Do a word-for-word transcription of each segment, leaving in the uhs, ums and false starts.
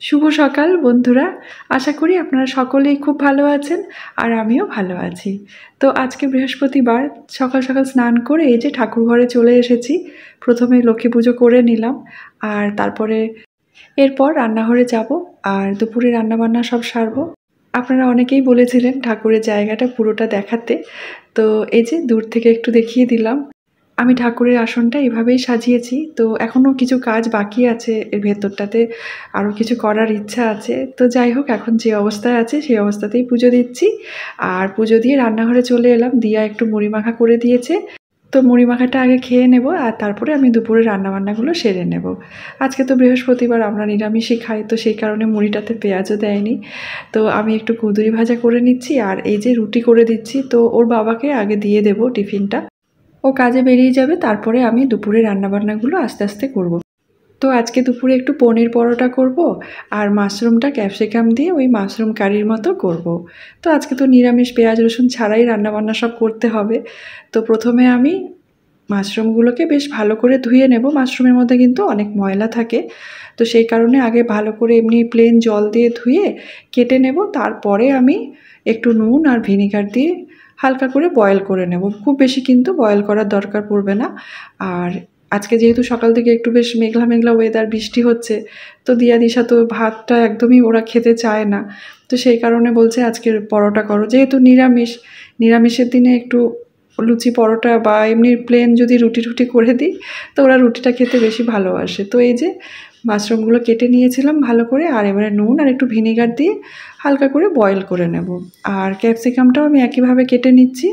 শুভ সকাল বন্ধুরা। আশা করি আপনারা সকলেই খুব ভালো আছেন আর আমিও ভালো আছি। তো আজকে বৃহস্পতিবার, সকাল সকাল স্নান করে এই যে ঠাকুর ঘরে চলে এসেছি। প্রথমে লক্ষ্মী পুজো করে নিলাম আর তারপরে এরপর রান্নাঘরে যাব আর দুপুরে রান্নাবান্না সব সারবো। আপনারা অনেকেই বলেছিলেন ঠাকুরের জায়গাটা পুরোটা দেখাতে, তো এই যে দূর থেকে একটু দেখিয়ে দিলাম। আমি ঠাকুরের আসনটা এভাবেই সাজিয়েছি। তো এখনও কিছু কাজ বাকি আছে, এর ভেতরটাতে আরও কিছু করার ইচ্ছা আছে। তো যাই হোক, এখন যে অবস্থায় আছে সেই অবস্থাতেই পুজো দিচ্ছি। আর পুজো দিয়ে রান্নাঘরে চলে এলাম। দিয়া একটু মুড়ি মাখা করে দিয়েছে, তো মুড়ি মাখাটা আগে খেয়ে নেব আর তারপরে আমি দুপুরে রান্নাবান্নাগুলো সেরে নেব। আজকে তো বৃহস্পতিবার, আমরা নিরামিষই খাই, তো সেই কারণে মুড়িটাতে পেঁয়াজও দেয়নি। তো আমি একটু কুঁদরি ভাজা করে নিচ্ছি আর এই যে রুটি করে দিচ্ছি। তো ওর বাবাকে আগে দিয়ে দেব টিফিনটা, ও কাজে বেরিয়ে যাবে, তারপরে আমি দুপুরে রান্নাবান্নাগুলো আস্তে আস্তে করব। তো আজকে দুপুরে একটু পনির পরোটা করব আর মাশরুমটা ক্যাপসিকাম দিয়ে ওই মাশরুম কারির মতো করব। তো আজকে তো নিরামিষ, পেঁয়াজ রসুন ছাড়াই রান্নাবান্না সব করতে হবে। তো প্রথমে আমি মাশরুমগুলোকে বেশ ভালো করে ধুয়ে নেব। মাশরুমের মধ্যে কিন্তু অনেক ময়লা থাকে, তো সেই কারণে আগে ভালো করে এমনি প্লেন জল দিয়ে ধুয়ে কেটে নেব। তারপরে আমি একটু নুন আর ভিনিগার দিয়ে হালকা করে বয়েল করে নেব। খুব বেশি কিন্তু বয়েল করার দরকার পড়বে না। আর আজকে যেহেতু সকাল থেকে একটু বেশ মেঘলা মেঘলা ওয়েদার, বৃষ্টি হচ্ছে, তো দিয়া দিশা তো ভাতটা একদমই ওরা খেতে চায় না। তো সেই কারণে বলছে আজকে পরোটা করো, যেহেতু নিরামিষ, নিরামিষের দিনে একটু লুচি পরোটা বা এমনি প্লেন যদি রুটি রুটি করে দিই তো ওরা রুটিটা খেতে বেশি ভালোবাসে। তো এই যে মাশরুমগুলো কেটে নিয়েছিলাম ভালো করে, আর এবারে নুন আর একটু ভিনিগার দিয়ে হালকা করে বয়েল করে নেব। আর ক্যাপসিকামটাও আমি একইভাবে কেটে নিচ্ছি।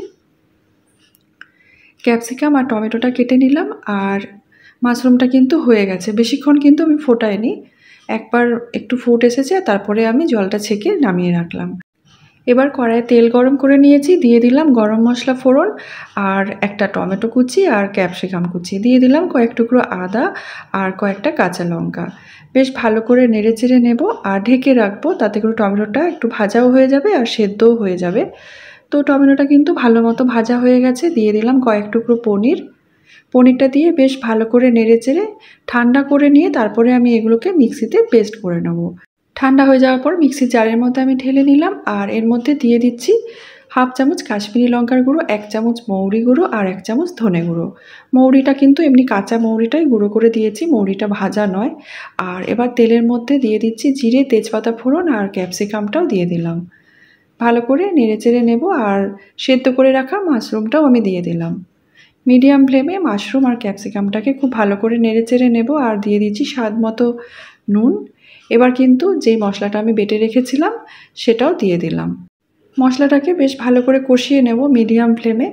ক্যাপসিকাম আর টমেটোটা কেটে নিলাম আর মাশরুমটা কিন্তু হয়ে গেছে। বেশিক্ষণ কিন্তু আমি ফোটাইনি, একবার একটু ফুট এসেছে তারপরে আমি জলটা ছেঁকে নামিয়ে রাখলাম। এবার কড়াইয়ে তেল গরম করে নিয়েছি, দিয়ে দিলাম গরম মশলা ফোড়ন আর একটা টমেটো কুচি আর ক্যাপসিকাম কুচি, দিয়ে দিলাম কয়েক টুকরো আদা আর কয়েকটা কাঁচা লঙ্কা। বেশ ভালো করে নেড়ে চেড়ে নেব আর ঢেকে রাখবো, তাতে করে টমেটোটা একটু ভাজাও হয়ে যাবে আর সেদ্ধও হয়ে যাবে। তো টমেটোটা কিন্তু ভালো মতো ভাজা হয়ে গেছে। দিয়ে দিলাম কয়েক টুকরো পনির। পনিরটা দিয়ে বেশ ভালো করে নেড়ে চেড়ে ঠান্ডা করে নিয়ে তারপরে আমি এগুলোকে মিক্সিতে পেস্ট করে নেব। ঠান্ডা হয়ে যাওয়ার পর মিক্সির জারের মধ্যে আমি ঢেলে নিলাম আর এর মধ্যে দিয়ে দিচ্ছি হাফ চামচ কাশ্মীরি লঙ্কার গুঁড়ো, এক চামচ মৌরি গুঁড়ো আর এক চামচ ধনে গুঁড়ো। মৌরিটা কিন্তু এমনি কাঁচা মৌরিটাই গুঁড়ো করে দিয়েছি, মৌরিটা ভাজা নয়। আর এবার তেলের মধ্যে দিয়ে দিচ্ছি জিরে, তেজপাতা ফোড়ন আর ক্যাপসিকামটাও দিয়ে দিলাম। ভালো করে নেড়ে চেড়ে নেব আর সেদ্ধ করে রাখা মাশরুমটাও আমি দিয়ে দিলাম। মিডিয়াম ফ্লেমে মাশরুম আর ক্যাপসিকামটাকে খুব ভালো করে নেড়ে চেড়ে নেব আর দিয়ে দিচ্ছি স্বাদ মতো নুন। এবার কিন্তু যেই মশলাটা আমি বেটে রেখেছিলাম সেটাও দিয়ে দিলাম। মশলাটাকে বেশ ভালো করে কষিয়ে নেব মিডিয়াম ফ্লেমে।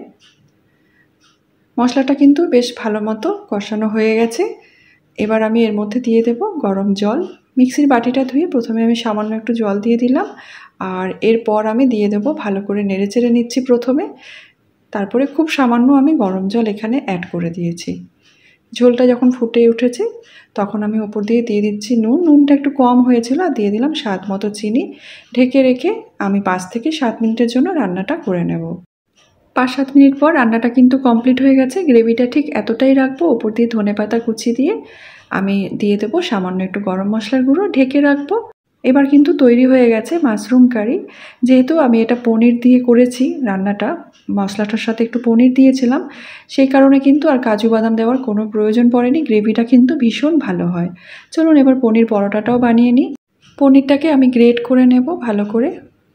মশলাটা কিন্তু বেশ ভালো মতো কষানো হয়ে গেছে। এবার আমি এর মধ্যে দিয়ে দেব গরম জল। মিক্সির বাটিটা ধুয়ে প্রথমে আমি সামান্য একটু জল দিয়ে দিলাম আর এরপর আমি দিয়ে দেব, ভালো করে নেড়ে চেড়ে নিচ্ছি প্রথমে, তারপরে খুব সামান্য আমি গরম জল এখানে অ্যাড করে দিয়েছি। ঝোলটা যখন ফুটে উঠেছে তখন আমি ওপর দিয়ে দিয়ে দিচ্ছি নুন। নুনটা একটু কম হয়েছিল আর দিয়ে দিলাম স্বাদ মতো চিনি। ঢেকে রেখে আমি পাঁচ থেকে সাত মিনিটের জন্য রান্নাটা করে নেব। পাঁচ সাত মিনিট পর রান্নাটা কিন্তু কমপ্লিট হয়ে গেছে। গ্রেভিটা ঠিক এতটাই রাখবো। ওপর দিয়ে ধনেপাতা কুচি দিয়ে আমি দিয়ে দেবো সামান্য একটু গরম মশলার গুঁড়ো, ঢেকে রাখবো। এবার কিন্তু তৈরি হয়ে গেছে মাশরুম কারি। যেহেতু আমি এটা পনির দিয়ে করেছি রান্নাটা, মশলাটার সাথে একটু পনির দিয়েছিলাম, সেই কারণে কিন্তু আর কাজু বাদাম দেওয়ার কোনো প্রয়োজন পড়েনি। গ্রেভিটা কিন্তু ভীষণ ভালো হয়। চলুন এবার পনির পরোটাটাও বানিয়ে নিই। পনিরটাকে আমি গ্রেট করে নেব ভালো করে,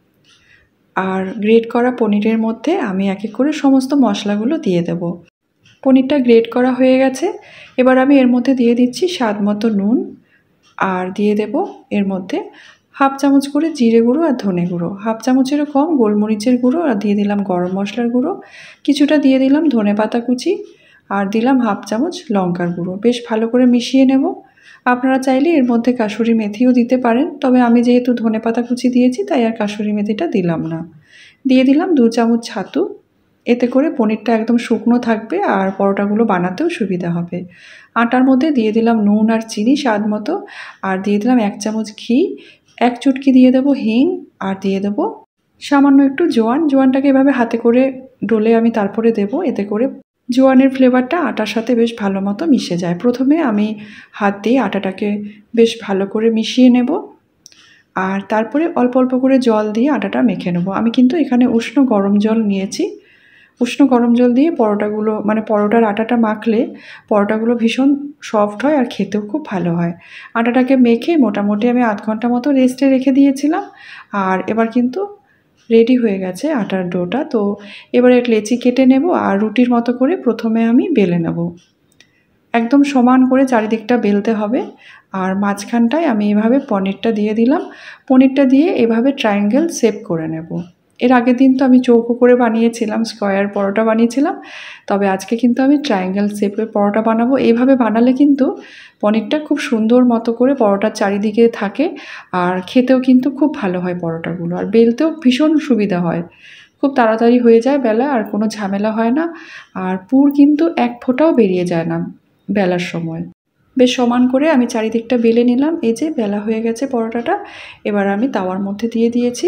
আর গ্রেট করা পনিরের মধ্যে আমি এক এক করে সমস্ত মশলাগুলো দিয়ে দেব। পনিরটা গ্রেট করা হয়ে গেছে। এবার আমি এর মধ্যে দিয়ে দিচ্ছি স্বাদ মতো নুন আর দিয়ে দেব এর মধ্যে হাফ চামচ করে জিরে গুঁড়ো আর ধনে গুঁড়ো, হাফ চামচেরও কম গোলমরিচের গুঁড়ো, আর দিয়ে দিলাম গরম মশলার গুঁড়ো, কিছুটা দিয়ে দিলাম ধনে পাতা কুচি আর দিলাম হাফ চামচ লঙ্কার গুঁড়ো। বেশ ভালো করে মিশিয়ে নেব। আপনারা চাইলে এর মধ্যে কাসুরি মেথিও দিতে পারেন, তবে আমি যেহেতু ধনে পাতা কুচি দিয়েছি তাই আর কাসুরি মেথিটা দিলাম না। দিয়ে দিলাম দু চামচ ছাতু, এতে করে পনিরটা একদম শুকনো থাকবে আর পরোটাগুলো বানাতেও সুবিধা হবে। আটার মধ্যে দিয়ে দিলাম নুন আর চিনি স্বাদ মতো, আর দিয়ে দিলাম এক চামচ ঘি, এক চুটকি দিয়ে দেবো হিং, আর দিয়ে দেবো সামান্য একটু জোয়ান। জোয়ানটাকে এভাবে হাতে করে ডলে আমি তারপরে দেব, এতে করে জোয়ানের ফ্লেভারটা আটার সাথে বেশ ভালো মতো মিশে যায়। প্রথমে আমি হাত দিয়ে আটাটাকে বেশ ভালো করে মিশিয়ে নেব। আর তারপরে অল্প অল্প করে জল দিয়ে আটাটা মেখে নেবো। আমি কিন্তু এখানে উষ্ণ গরম জল নিয়েছি। উষ্ণ গরম জল দিয়ে পরোটাগুলো মানে পরোটার আটাটা মাখলে পরোটাগুলো ভীষণ সফট হয় আর খেতেও খুব ভালো হয়। আটাটাকে মেখে মোটামুটি আমি আধ ঘন্টা মতো রেস্টে রেখে দিয়েছিলাম। আর এবার কিন্তু রেডি হয়ে গেছে আটার ডোটা। তো এবারে লেচি কেটে নেব আর রুটির মতো করে প্রথমে আমি বেলে নেব। একদম সমান করে চারিদিকটা বেলতে হবে। আর মাঝখানটায় আমি এভাবে পনিরটা দিয়ে দিলাম। পনিরটা দিয়ে এভাবে ট্রায়াঙ্গেল শেপ করে নেব। এর আগের দিন তো আমি চৌকো করে বানিয়েছিলাম, স্কোয়ার পরোটা বানিয়েছিলাম, তবে আজকে কিন্তু আমি ট্রায়াঙ্গেল শেপের পরোটা বানাবো। এইভাবে বানালে কিন্তু পনিরটা খুব সুন্দর মতো করে পরোটার চারিদিকে থাকে আর খেতেও কিন্তু খুব ভালো হয় পরোটাগুলো, আর বেলতেও ভীষণ সুবিধা হয়। খুব তাড়াতাড়ি হয়ে যায় বেলা, আর কোনো ঝামেলা হয় না। আর পুর কিন্তু এক ফোঁটাও বেরিয়ে যায় না বেলার সময়। বেশ সমান করে আমি চারিদিকটা বেলে নিলাম। এই যে বেলা হয়ে গেছে পরোটাটা। এবার আমি তাওয়ার মধ্যে দিয়ে দিয়েছি।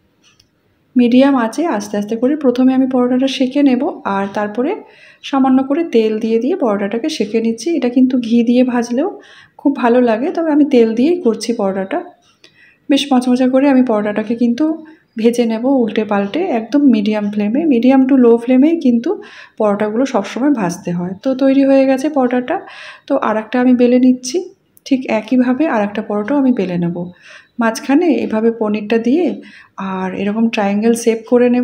মিডিয়াম আঁচে আস্তে আস্তে করে প্রথমে আমি পরোটাটা সেঁকে নেব, আর তারপরে সামান্য করে তেল দিয়ে দিয়ে পরোটাটাকে সেঁকে নিচ্ছি। এটা কিন্তু ঘি দিয়ে ভাজলেও খুব ভালো লাগে, তবে আমি তেল দিয়েই করছি পরোটাটা। বেশ মচমচা করে আমি পরোটাটাকে কিন্তু ভেজে নেব উল্টে পাল্টে, একদম মিডিয়াম ফ্লেমে, মিডিয়াম টু লো ফ্লেমেই কিন্তু পরোটাগুলো সবসময় ভাজতে হয়। তো তৈরি হয়ে গেছে পরোটাটা। তো আর একটা আমি বেলে নিচ্ছি। ঠিক একইভাবে আর একটা পরোটাও আমি বেলে নেব। মাঝখানে এভাবে পনিরটা দিয়ে আর এরকম ট্রায়াঙ্গেল শেপ করে নেব।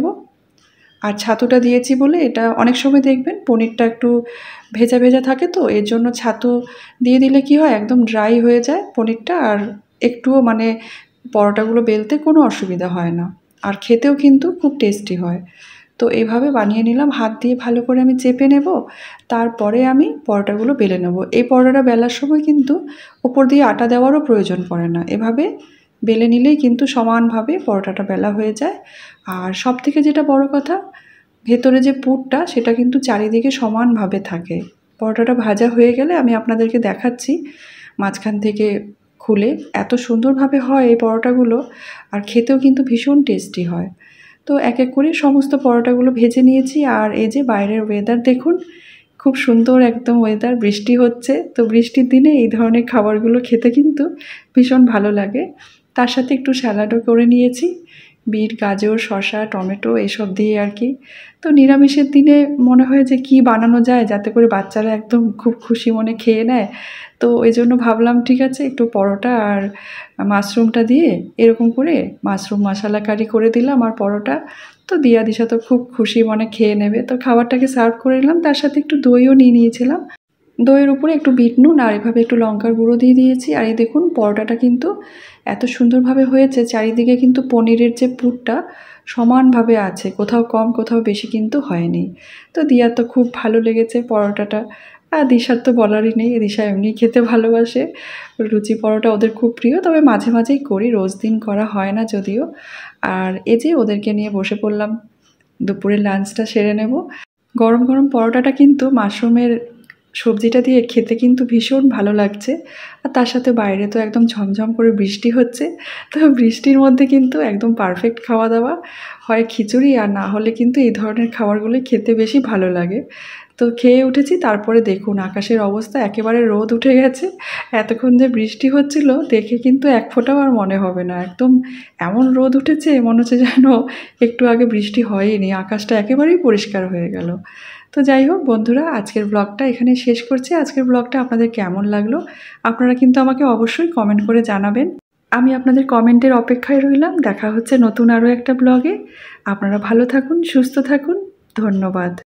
আর ছাতুটা দিয়েছি বলে এটা অনেক সময় দেখবেন পনিরটা একটু ভেজা ভেজা থাকে, তো এর জন্য ছাতু দিয়ে দিলে কি হয় একদম ড্রাই হয়ে যায় পনিরটা, আর একটুও মানে পরোটাগুলো বেলতে কোনো অসুবিধা হয় না, আর খেতেও কিন্তু খুব টেস্টি হয়। তো এইভাবে বানিয়ে নিলাম। হাত দিয়ে ভালো করে আমি চেপে নেব, তারপরে আমি পরোটাগুলো বেলে নেব। এই পরোটাটা বেলার সময় কিন্তু ওপর দিয়ে আটা দেওয়ারও প্রয়োজন পড়ে না। এভাবে বেলে নিলেই কিন্তু সমানভাবে পরোটাটা বেলা হয়ে যায়। আর সবথেকে যেটা বড় কথা, ভেতরে যে পুরটা সেটা কিন্তু চারিদিকে সমানভাবে থাকে। পরোটাটা ভাজা হয়ে গেলে আমি আপনাদেরকে দেখাচ্ছি মাঝখান থেকে খুলে। এত সুন্দরভাবে হয় এই পরোটাগুলো, আর খেতেও কিন্তু ভীষণ টেস্টি হয়। তো এক এক করে সমস্ত পরোটাগুলো ভেজে নিয়েছি। আর এই যে বাইরের ওয়েদার দেখুন, খুব সুন্দর একদম ওয়েদার, বৃষ্টি হচ্ছে। তো বৃষ্টির দিনে এই ধরনের খাবারগুলো খেতে কিন্তু ভীষণ ভালো লাগে। তার সাথে একটু স্যালাডও করে নিয়েছি, বিট, গাজর, শসা, টমেটো এসব দিয়ে আর কি। তো নিরামিষের দিনে মনে হয় যে কি বানানো যায় যাতে করে বাচ্চারা একদম খুব খুশি মনে খেয়ে নেয়। তো এই জন্য ভাবলাম ঠিক আছে একটু পরোটা আর মাশরুমটা দিয়ে এরকম করে মাশরুম মশালা কারি করে দিলাম আর পরোটা। তো দিয়া দিশা তো খুব খুশি মনে খেয়ে নেবে। তো খাবারটাকে সার্ভ করে নিলাম, তার সাথে একটু দইও নিয়ে নিয়েছিলাম। দইয়ের উপরে একটু বিট নুন আর এভাবে একটু লঙ্কার গুঁড়ো দিয়ে দিয়েছি। আর এই দেখুন পরোটাটা কিন্তু এত সুন্দরভাবে হয়েছে, চারিদিকে কিন্তু পনিরের যে পুরটা সমানভাবে আছে, কোথাও কম কোথাও বেশি কিন্তু হয়নি। তো দিয়ার তো খুব ভালো লেগেছে পরোটাটা। আর দিশার তো বলারই নেই, দিশা এমনি খেতে ভালোবাসে, লুচি পরোটা ওদের খুব প্রিয়। তবে মাঝে মাঝেই করি, রোজ দিন করা হয় না যদিও। আর এই যে ওদেরকে নিয়ে বসে পড়লাম, দুপুরের লাঞ্চটা সেরে নেব। গরম গরম পরোটাটা কিন্তু মাশরুমের সবজিটা দিয়ে খেতে কিন্তু ভীষণ ভালো লাগছে। আর তার সাথে বাইরে তো একদম ঝমঝম করে বৃষ্টি হচ্ছে। তো বৃষ্টির মধ্যে কিন্তু একদম পারফেক্ট খাওয়া দাওয়া, হয় খিচুড়ি আর না হলে কিন্তু এই ধরনের খাবারগুলো খেতে বেশি ভালো লাগে। তো খেয়ে উঠেছি, তারপরে দেখুন আকাশের অবস্থা, একেবারে রোদ উঠে গেছে। এতক্ষণ যে বৃষ্টি হচ্ছিল দেখে কিন্তু এক ফোঁটাও আর মনে হবে না, একদম এমন রোদ উঠেছে মনে হচ্ছে যেন একটু আগে বৃষ্টি হয়নি, আকাশটা একেবারেই পরিষ্কার হয়ে গেল। তো যাই হোক বন্ধুরা, আজকের ব্লগটা এখানে শেষ করছি। আজকের ব্লগটা আপনাদের কেমন লাগলো আপনারা কিন্তু আমাকে অবশ্যই কমেন্ট করে জানাবেন। আমি আপনাদের কমেন্টের অপেক্ষায় রইলাম। দেখা হচ্ছে নতুন আরও একটা ব্লগে। আপনারা ভালো থাকুন, সুস্থ থাকুন। ধন্যবাদ।